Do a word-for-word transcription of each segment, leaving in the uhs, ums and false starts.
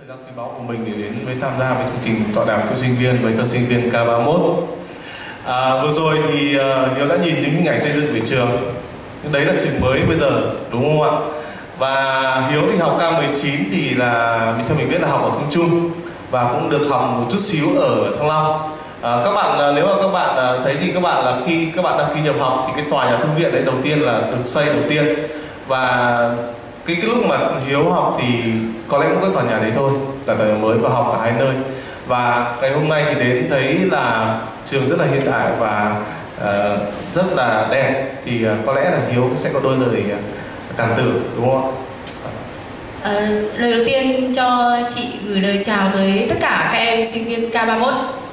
thời gian quý báu của mình để đến với tham gia với chương trình tọa đàm cựu sinh viên với tân sinh viên K ba mươi mốt. À, vừa rồi thì uh, Hiếu đã nhìn những hình ảnh xây dựng của trường. Đấy là trường mới bây giờ, đúng không ạ? Và Hiếu thì học K mười chín thì là mình theo mình biết là học ở Khương Trung và cũng được học một chút xíu ở Thăng Long. À, các bạn nếu mà các bạn thấy thì các bạn là khi các bạn đăng ký nhập học thì cái tòa nhà thư viện đấy đầu tiên là được xây đầu tiên, và cái cái lúc mà Hiếu học thì có lẽ cũng có tòa nhà đấy thôi, là tòa nhà mới và học ở hai nơi. Và ngày hôm nay thì đến thấy là trường rất là hiện đại và uh, rất là đẹp, thì uh, có lẽ là Hiếu sẽ có đôi lời uh, cảm tưởng, đúng không ạ? À, lời đầu tiên cho chị gửi lời chào tới tất cả các em sinh viên K ba mươi mốt.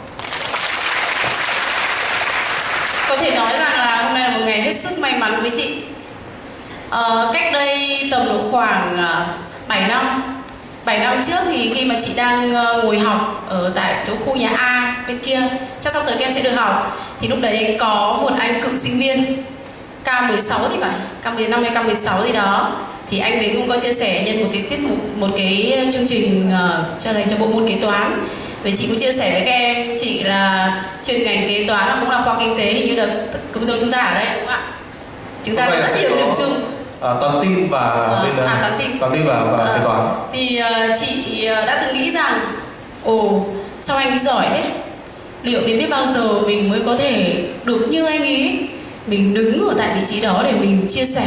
Có thể nói rằng là hôm nay là một ngày hết sức may mắn với chị. À, cách đây tầm độ khoảng uh, bảy năm bảy năm trước thì khi mà chị đang uh, ngồi học ở tại chỗ khu nhà A bên kia, chắc sắp tới các em sẽ được học, thì lúc đấy có một anh cựu sinh viên K mười sáu thì phải, K mười lăm hay K mười sáu gì đó, thì anh đấy cũng có chia sẻ nhân một cái tiết mục, một cái chương trình uh, cho dành cho bộ môn kế toán. Vậy chị cũng chia sẻ với các em chị là chuyên ngành kế toán nó cũng là khoa kinh tế, hình như là cũng giống chúng ta ở đây, đúng không ạ? Chúng ta có rất nhiều điểm chung. À, toán tin và à, bên à, toán tin, toán tin và, và à, kế toán. Thì uh, chị đã từng nghĩ rằng, ồ sao anh ấy giỏi thế? Liệu đến biết bao giờ mình mới có thể được như anh ấy, mình đứng ở tại vị trí đó để mình chia sẻ.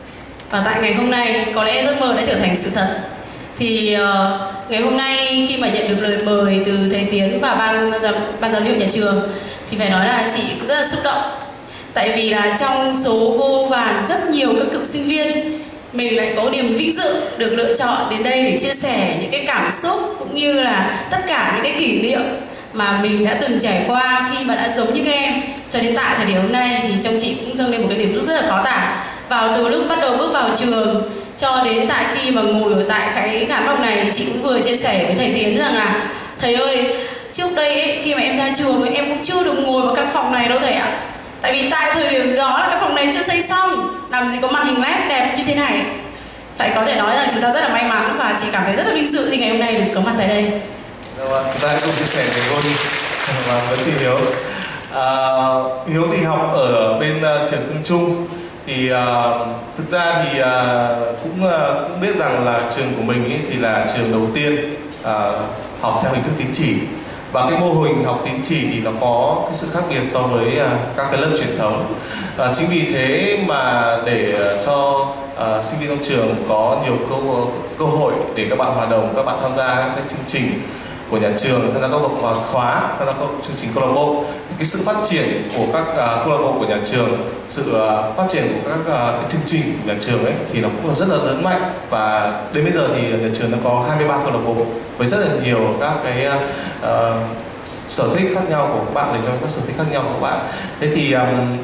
Và tại ngày hôm nay có lẽ giấc mơ đã trở thành sự thật. Thì uh, ngày hôm nay khi mà nhận được lời mời từ thầy Tiến và ban ban giám hiệu nhà trường thì phải nói là chị cũng rất là xúc động. Tại vì là trong số vô vàn rất nhiều các cựu sinh viên, mình lại có niềm vinh dự được lựa chọn đến đây để chia sẻ những cái cảm xúc cũng như là tất cả những cái kỷ niệm mà mình đã từng trải qua khi mà đã giống như các em. Cho đến tại thời điểm hôm nay thì trong chị cũng dâng lên một cái niềm rất là khó tả. Vào từ lúc bắt đầu bước vào trường cho đến tại khi mà ngồi ở tại cái khán phòng này, chị cũng vừa chia sẻ với thầy Tiến rằng là thầy ơi, trước đây ấy, khi mà em ra trường ấy, em cũng chưa được ngồi vào căn phòng này đâu thầy ạ. Tại vì tại thời điểm đó là căn phòng này chưa xây xong, làm gì có màn hình led đẹp như thế này. Phải có thể nói rằng chúng ta rất là may mắn và chị cảm thấy rất là vinh dự khi ngày hôm nay được có mặt tại đây. Rồi, chúng ta hãy cùng chia sẻ với cô đi và với chị Hiếu. À, Hiếu thì học ở bên uh, trường Khương Trung. Thì uh, thực ra thì uh, cũng, uh, cũng biết rằng là trường của mình ý, thì là trường đầu tiên uh, học theo hình thức tín chỉ. Và cái mô hình học tín chỉ thì nó có cái sự khác biệt so với uh, các cái lớp truyền thống. Uh, chính vì thế mà để uh, cho uh, sinh viên trong trường có nhiều cơ, cơ hội để các bạn hòa đồng, các bạn tham gia các cái chương trình của nhà trường, tham gia các bậc khóa, tham gia các chương trình câu lạc bộ, thì cái sự phát triển của các uh, câu lạc bộ của nhà trường, sự uh, phát triển của các uh, chương trình của nhà trường ấy thì nó cũng rất là lớn mạnh. Và đến bây giờ thì nhà trường nó có hai mươi ba câu lạc bộ với rất là nhiều các cái uh, sở thích khác nhau của các bạn, dành cho các sở thích khác nhau của các bạn. Thế thì um,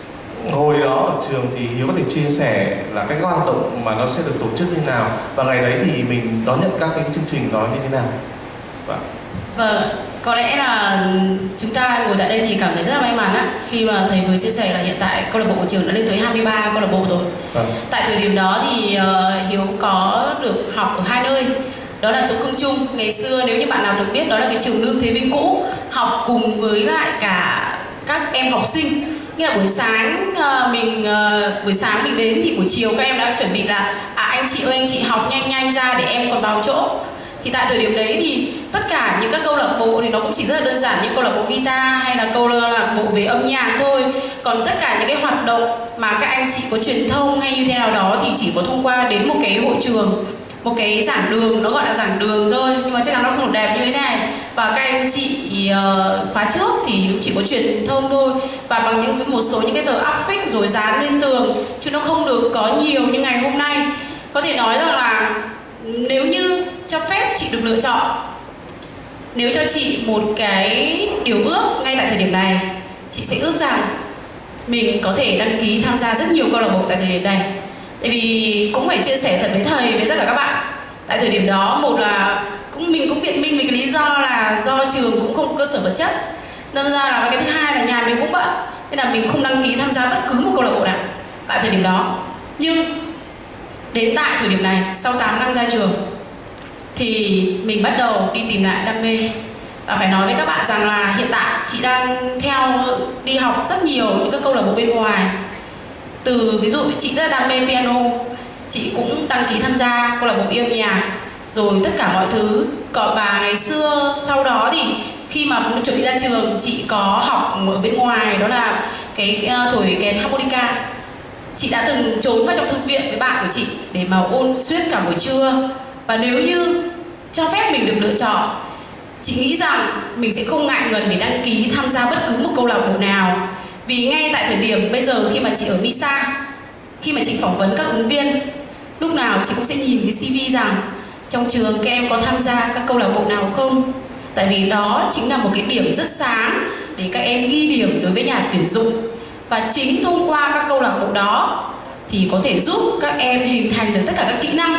hồi đó ở trường thì Hiếu có thể chia sẻ là cái hoạt động mà nó sẽ được tổ chức như thế nào, và ngày đấy thì mình đón nhận các cái chương trình đó như thế nào? Vâng. Vâng, có lẽ là chúng ta ngồi tại đây thì cảm thấy rất là may mắn á, khi mà thầy vừa chia sẻ là hiện tại câu lạc bộ của trường đã lên tới hai mươi ba câu lạc bộ rồi. Vâng. Tại thời điểm đó thì uh, Hiếu có được học ở hai nơi, đó là chỗ Khương Trung. Ngày xưa nếu như bạn nào được biết, đó là cái trường Lương Thế Vinh cũ, học cùng với lại cả các em học sinh. Như là buổi sáng uh, mình uh, buổi sáng mình đến thì buổi chiều các em đã chuẩn bị là à anh chị ơi anh chị học nhanh nhanh ra để em còn vào chỗ. Thì tại thời điểm đấy thì tất cả những các câu lạc bộ thì nó cũng chỉ rất là đơn giản, như câu lạc bộ guitar hay là câu lạc bộ về âm nhạc thôi. Còn tất cả những cái hoạt động mà các anh chị có truyền thông hay như thế nào đó thì chỉ có thông qua đến một cái hội trường, một cái giảng đường, nó gọi là giảng đường thôi, nhưng mà chắc chắn nó không được đẹp như thế này. Và các anh chị uh, khóa trước thì chỉ có truyền thông thôi, và bằng những một số những cái tờ áp phích rồi dán lên tường, chứ nó không được có nhiều như ngày hôm nay. Có thể nói rằng là nếu như cho phép chị được lựa chọn, nếu cho chị một cái điều ước ngay tại thời điểm này, chị sẽ ước rằng mình có thể đăng ký tham gia rất nhiều câu lạc bộ tại thời điểm này. Tại vì cũng phải chia sẻ thật với thầy, với tất cả các bạn, tại thời điểm đó một là cũng mình cũng biện minh với cái lý do là do trường cũng không có cơ sở vật chất, nên ra là cái thứ hai là nhà mình cũng bận, nên là mình không đăng ký tham gia bất cứ một câu lạc bộ nào tại thời điểm đó. Nhưng đến tại thời điểm này, sau tám năm ra trường, thì mình bắt đầu đi tìm lại đam mê. Và phải nói với các bạn rằng là hiện tại chị đang theo đi học rất nhiều những cái câu lạc bộ bên ngoài. Từ ví dụ chị rất là đam mê piano, chị cũng đăng ký tham gia câu lạc bộ yêu nhạc, rồi tất cả mọi thứ. Còn bà ngày xưa sau đó thì khi mà chuẩn bị ra trường, chị có học ở bên ngoài, đó là cái, cái thổi kèn harmonica. Chị đã từng trốn vào trong thư viện với bạn của chị để mà ôn suốt cả buổi trưa. Và nếu như cho phép mình được lựa chọn, chị nghĩ rằng mình sẽ không ngại ngần để đăng ký tham gia bất cứ một câu lạc bộ nào. Vì ngay tại thời điểm bây giờ khi mà chị ở Misa, khi mà chị phỏng vấn các ứng viên, lúc nào chị cũng sẽ nhìn cái xê vê rằng trong trường các em có tham gia các câu lạc bộ nào không. Tại vì đó chính là một cái điểm rất sáng để các em ghi điểm đối với nhà tuyển dụng. Và chính thông qua các câu lạc bộ đó thì có thể giúp các em hình thành được tất cả các kỹ năng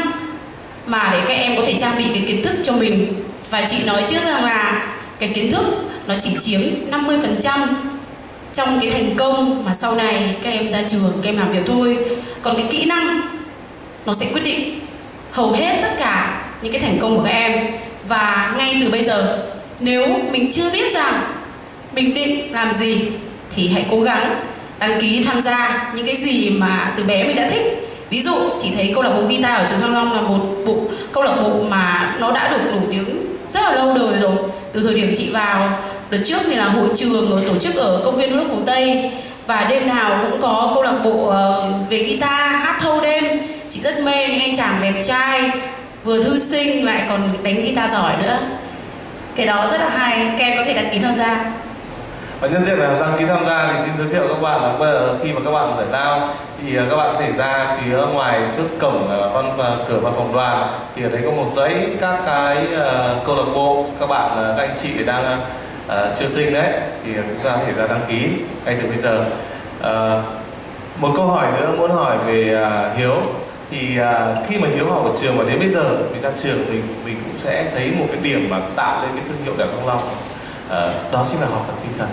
mà để các em có thể trang bị cái kiến thức cho mình. Và chị nói trước rằng là cái kiến thức nó chỉ chiếm năm mươi phần trăm trong cái thành công mà sau này các em ra trường, các em làm việc thôi. Còn cái kỹ năng nó sẽ quyết định hầu hết tất cả những cái thành công của các em. Và ngay từ bây giờ, nếu mình chưa biết rằng mình định làm gì thì hãy cố gắng đăng ký tham gia những cái gì mà từ bé mình đã thích. Ví dụ chị thấy câu lạc bộ guitar ở trường Thăng Long là một bộ câu lạc bộ mà nó đã được nổi tiếng rất là lâu đời rồi. Từ thời điểm chị vào, đợt trước thì là hội trường ở tổ chức ở công viên nước Hồ Tây, và đêm nào cũng có câu lạc bộ về guitar hát thâu đêm. Chị rất mê những anh chàng đẹp trai, vừa thư sinh lại còn đánh guitar giỏi nữa. Cái đó rất là hay, các em có thể đăng ký tham gia. Và nhân tiện là đăng ký tham gia thì xin giới thiệu các bạn là bây giờ khi mà các bạn giải lao thì các bạn có thể ra phía ngoài trước cổng văn cửa văn phòng đoàn, thì ở đấy có một giấy các cái uh, câu lạc bộ các bạn uh, các anh chị đang uh, chưa sinh đấy, thì chúng ta có thể ra đăng ký ngay từ bây giờ. Uh, một câu hỏi nữa muốn hỏi về uh, Hiếu, thì uh, khi mà Hiếu học ở trường và đến bây giờ mình ra trường mình mình cũng sẽ thấy một cái điểm mà tạo lên cái thương hiệu Đại học Thăng Long, uh, đó chính là học tập tinh thần.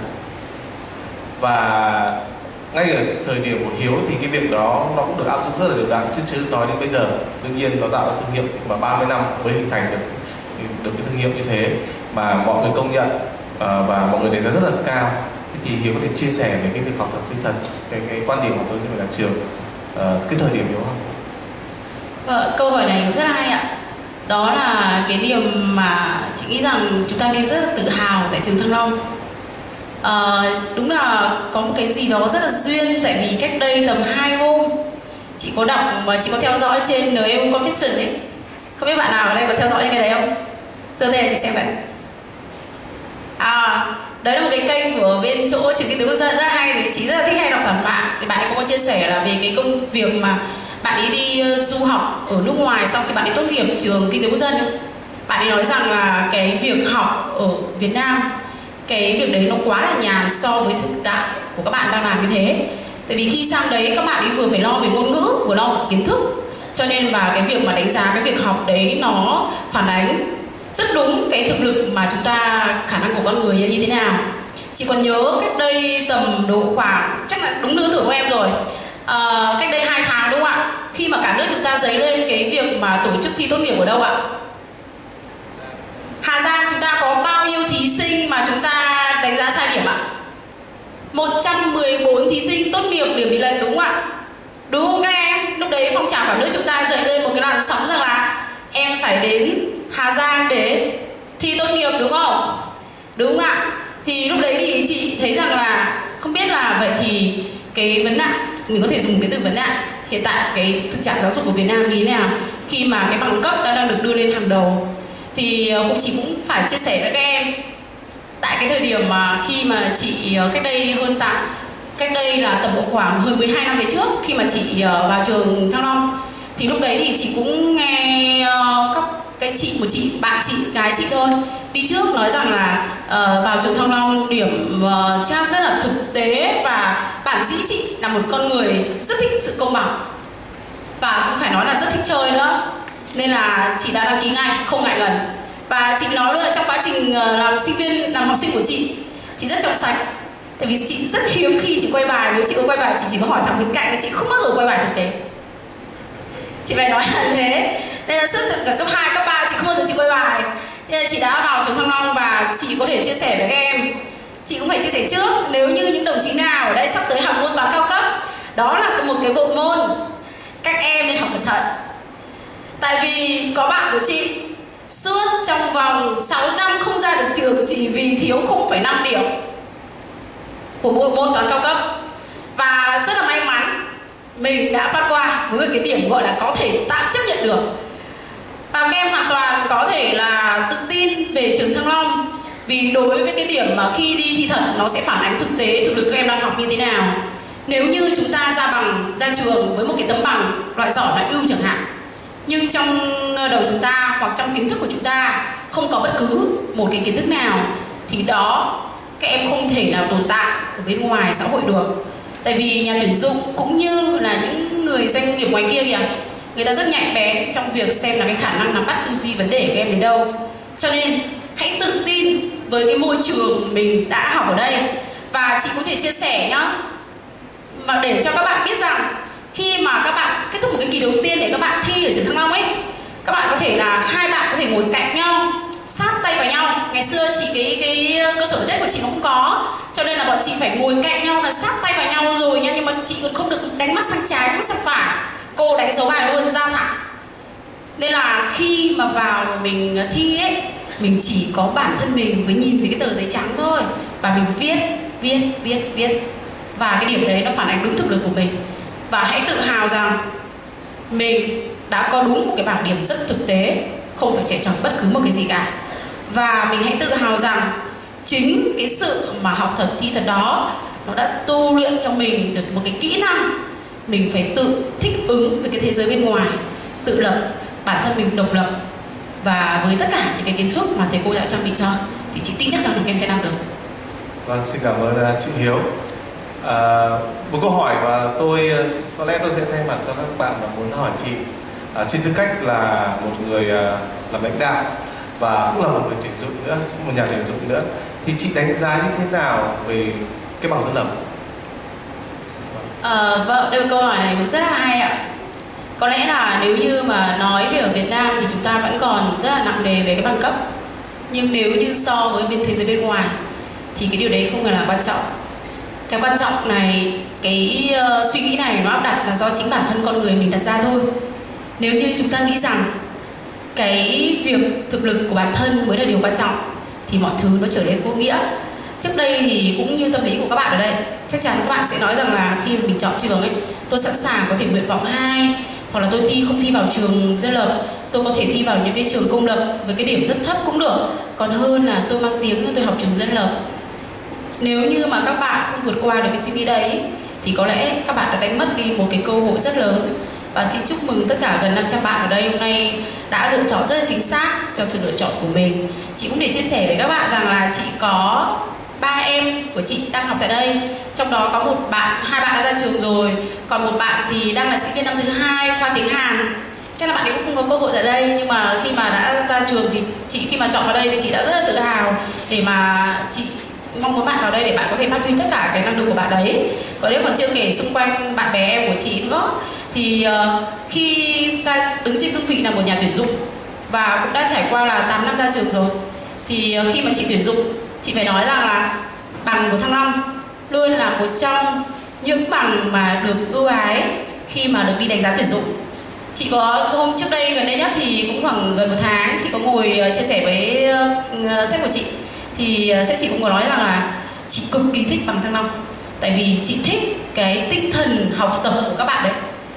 Và ngay ở thời điểm của Hiếu thì cái việc đó nó cũng được áp dụng rất là đều đặn, chứ chứ nói đến bây giờ đương nhiên nó tạo ra thương hiệu mà ba mươi năm mới hình thành được được cái thương hiệu như thế mà mọi người công nhận uh, và mọi người đánh giá rất là cao. Thì Hiếu có thể chia sẻ về cái việc học tập tinh thần, cái, cái quan điểm của tôi như là trường uh, cái thời điểm Hiếu học. Vâng, câu hỏi này rất là hay ạ. Đó là cái điều mà chị nghĩ rằng chúng ta nên rất là tự hào tại trường Thăng Long. À, đúng là có một cái gì đó rất là duyên, tại vì cách đây tầm hai hôm chị có đọc và chị có theo dõi trên en u Confession ấy. Không biết bạn nào ở đây có theo dõi cái đấy không? Tôi đây là chị xem vậy. À, đấy là một cái kênh của bên chỗ trường kinh tế quốc dân rất là hay, thì chị rất là thích hay đọc tản mạng. Thì bạn ấy cũng có chia sẻ là về cái công việc mà bạn ấy đi du học ở nước ngoài sau khi bạn ấy tốt nghiệp trường kinh tế quốc dân. Bạn ấy nói rằng là cái việc học ở Việt Nam, cái việc đấy nó quá là nhàn so với thực tại của các bạn đang làm như thế. Tại vì khi sang đấy các bạn ấy vừa phải lo về ngôn ngữ, vừa lo về kiến thức, cho nên là cái việc mà đánh giá cái việc học đấy nó phản ánh rất đúng cái thực lực mà chúng ta, khả năng của con người như thế nào. Chị còn nhớ cách đây tầm độ khoảng, chắc là đúng lứa tuổi của em rồi, à, cách đây hai tháng đúng không ạ, khi mà cả nước chúng ta dấy lên cái việc mà tổ chức thi tốt nghiệp ở đâu ạ? Hà Giang. Chúng ta có bao nhiêu thí sinh mà chúng ta đánh giá sai điểm ạ? một trăm mười bốn thí sinh tốt nghiệp điểm bị lệch, đúng không ạ? Đúng không các em? Lúc đấy phong trào cả nước chúng ta dậy lên một cái làn sóng rằng là em phải đến Hà Giang để thi tốt nghiệp, đúng không? Đúng không ạ? Thì lúc đấy thì chị thấy rằng là không biết là vậy thì cái vấn nạn, mình có thể dùng cái từ vấn nạn, hiện tại cái thực trạng giáo dục của Việt Nam như thế nào khi mà cái bằng cấp đã đang được đưa lên hàng đầu. Thì cũng chị cũng phải chia sẻ với các em, tại cái thời điểm mà khi mà chị cách đây hơn tạm cách đây là tầm khoảng hơn mười hai năm về trước, khi mà chị vào trường Thăng Long, thì lúc đấy thì chị cũng nghe các cái chị một chị bạn chị gái chị thôi đi trước nói rằng là uh, vào trường Thăng Long điểm uh, Trang rất là thực tế, và bản dĩ chị là một con người rất thích sự công bằng và cũng phải nói là rất thích chơi nữa, nên là chị đã đăng ký ngay, không ngại ngần. Và chị nói luôn là trong quá trình làm sinh viên, làm học sinh của chị, chị rất trong sạch. Tại vì chị rất hiếm khi chị quay bài, nếu chị có quay bài chị chỉ có hỏi thằng bên cạnh, chị không bao giờ quay bài thực tế. Chị phải nói là thế. Nên là suốt từ cả cấp hai, cấp ba chị không bao giờ chị quay bài. Nên là chị đã vào trường Thăng Long và chị có thể chia sẻ với các em. Chị cũng phải chia sẻ trước, nếu như những đồng chí nào ở đây sắp tới học môn toán cao cấp, đó là một cái bộ môn các em nên học cẩn thận. Tại vì có bạn của chị suốt trong vòng sáu năm không ra được trường chỉ vì thiếu không phẩy năm điểm của bộ môn toán cao cấp. Và rất là may mắn mình đã phát qua với một cái điểm gọi là có thể tạm chấp nhận được. Và các em hoàn toàn có thể là tự tin về trường Thăng Long, vì đối với cái điểm mà khi đi thi thật nó sẽ phản ánh thực tế thực lực các em đang học như thế nào. Nếu như chúng ta ra bằng ra trường với một cái tấm bằng loại giỏi loại ưu chẳng hạn, nhưng trong đầu chúng ta hoặc trong kiến thức của chúng ta không có bất cứ một cái kiến thức nào, thì đó các em không thể nào tồn tại ở bên ngoài xã hội được. Tại vì nhà tuyển dụng cũng như là những người doanh nghiệp ngoài kia kìa, người ta rất nhạy bén trong việc xem là cái khả năng nắm bắt tư duy vấn đề của em đến đâu. Cho nên hãy tự tin với cái môi trường mình đã học ở đây. Và chị có thể chia sẻ nhá, mà để cho các bạn biết rằng khi mà các bạn kết thúc một cái kỳ đầu tiên để các bạn thi ở trường Thăng Long ấy, các bạn có thể là hai bạn có thể ngồi cạnh nhau, sát tay vào nhau. Ngày xưa chị cái cái cơ sở vật chất của chị nó cũng có, cho nên là bọn chị phải ngồi cạnh nhau là sát tay vào nhau rồi nha. Nhưng mà chị còn không được đánh mắt sang trái, đánh mắt sang phải, cô đánh dấu bài luôn, giao thẳng. Nên là khi mà vào mình thi ấy, mình chỉ có bản thân mình với nhìn thấy cái tờ giấy trắng thôi, và mình viết viết viết viết và cái điểm đấy nó phản ánh đúng thực lực của mình. Và hãy tự hào rằng mình đã có đúng một cái bảng điểm rất thực tế, không phải chạy tròn bất cứ một cái gì cả. Và mình hãy tự hào rằng chính cái sự mà học thật thi thật đó, nó đã tu luyện cho mình được một cái kỹ năng mình phải tự thích ứng với cái thế giới bên ngoài, tự lập bản thân mình, độc lập. Và với tất cả những cái kiến thức mà thầy cô đã trang bị cho, thì chị tin chắc rằng các em sẽ làm được. Vâng, xin cảm ơn uh, chị Hiếu. À, một câu hỏi mà tôi có lẽ tôi sẽ thay mặt cho các bạn mà muốn hỏi chị, à, trên tư cách là một người uh, làm lãnh đạo và cũng là một người tuyển dụng nữa, một nhà tuyển dụng nữa, thì chị đánh giá như thế nào về cái bằng dân lập? À, vâng, đây câu hỏi này cũng rất là hay ạ. Có lẽ là nếu như mà nói về ở Việt Nam thì chúng ta vẫn còn rất là nặng nề về cái bằng cấp. Nhưng nếu như so với bên thế giới bên ngoài thì cái điều đấy không là quan trọng. Cái quan trọng này, cái uh, suy nghĩ này nó áp đặt là do chính bản thân con người mình đặt ra thôi. Nếu như chúng ta nghĩ rằng cái việc thực lực của bản thân mới là điều quan trọng thì mọi thứ nó trở nên vô nghĩa. Trước đây thì cũng như tâm lý của các bạn ở đây, chắc chắn các bạn sẽ nói rằng là khi mình chọn trường ấy, tôi sẵn sàng có thể nguyện vọng hai, hoặc là tôi thi không thi vào trường dân lập, tôi có thể thi vào những cái trường công lập với cái điểm rất thấp cũng được, còn hơn là tôi mang tiếng tôi học trường dân lập. Nếu như mà các bạn không vượt qua được cái suy nghĩ đấy thì có lẽ các bạn đã đánh mất đi một cái cơ hội rất lớn. Và xin chúc mừng tất cả gần năm trăm bạn ở đây hôm nay đã lựa chọn rất là chính xác cho sự lựa chọn của mình. Chị cũng để chia sẻ với các bạn rằng là chị có ba em của chị đang học tại đây, trong đó có một bạn, hai bạn đã ra trường rồi, còn một bạn thì đang là sinh viên năm thứ hai khoa tiếng Hàn. Chắc là bạn ấy cũng không có cơ hội tại đây, nhưng mà khi mà đã ra trường thì chị khi mà chọn vào đây thì chị đã rất là tự hào để mà chị mong muốn bạn vào đây để bạn có thể phát huy tất cả cái năng lực của bạn đấy. Còn nếu còn chưa kể xung quanh bạn bè em của chị nữa thì uh, khi ra đứng trên cương vị là một nhà tuyển dụng và cũng đã trải qua là tám năm ra trường rồi, thì uh, khi mà chị tuyển dụng, chị phải nói rằng là bằng của Thăng Long luôn là một trong những bằng mà được ưu ái khi mà được đi đánh giá tuyển dụng. Chị có hôm trước đây gần đây nhất thì cũng khoảng gần một tháng chị có ngồi uh, chia sẻ với uh, sếp của chị, thì uh, sếp chị cũng có nói rằng là chị cực kỳ thích bằng Thăng Long, tại vì chị thích cái tinh thần học tập của các bạn đấy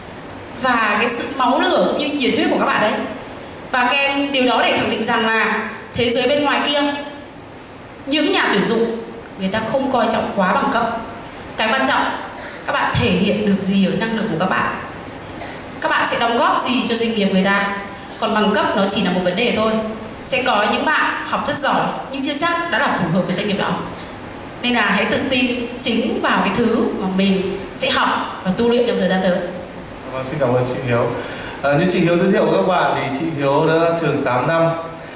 và cái sự máu lửa cũng như nhiệt huyết của các bạn đấy. Và các em điều đó để khẳng định rằng là thế giới bên ngoài kia, những nhà tuyển dụng người ta không coi trọng quá bằng cấp. Cái quan trọng các bạn thể hiện được gì ở năng lực của các bạn, các bạn sẽ đóng góp gì cho doanh nghiệp người ta. Còn bằng cấp nó chỉ là một vấn đề thôi. Sẽ có những bạn học rất giỏi nhưng chưa chắc đã là phù hợp với doanh nghiệp đó. Nên là hãy tự tin chính vào cái thứ mà mình sẽ học và tu luyện trong thời gian tới. Vâng, xin cảm ơn chị Hiếu. À, như chị Hiếu giới thiệu với các bạn thì chị Hiếu đã ra trường tám năm,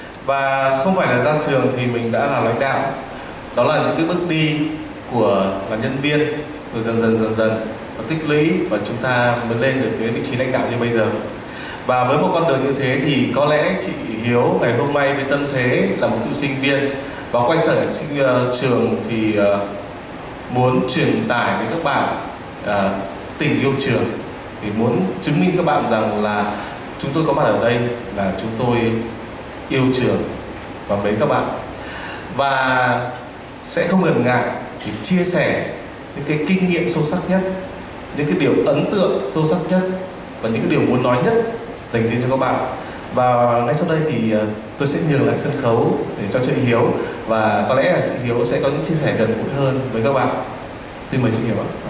và không phải là ra trường thì mình đã làm lãnh đạo. Đó là những cái bước đi của là nhân viên, rồi dần dần dần dần và tích lũy, và chúng ta mới lên được cái vị trí lãnh đạo như bây giờ. Và với một con đường như thế thì có lẽ chị Hiếu ngày hôm nay với tâm thế là một cựu sinh viên và quay trở lại sinh uh, trường thì uh, muốn truyền tải đến các bạn uh, tình yêu trường, thì muốn chứng minh các bạn rằng là chúng tôi có mặt ở đây là chúng tôi yêu trường và mến các bạn, và sẽ không ngần ngại để chia sẻ những cái kinh nghiệm sâu sắc nhất, những cái điều ấn tượng sâu sắc nhất và những cái điều muốn nói nhất dành riêng cho các bạn. Và ngay sau đây thì tôi sẽ nhường lại sân khấu để cho chị Hiếu, và có lẽ là chị Hiếu sẽ có những chia sẻ gần gũi hơn với các bạn. Xin mời chị Hiếu ạ.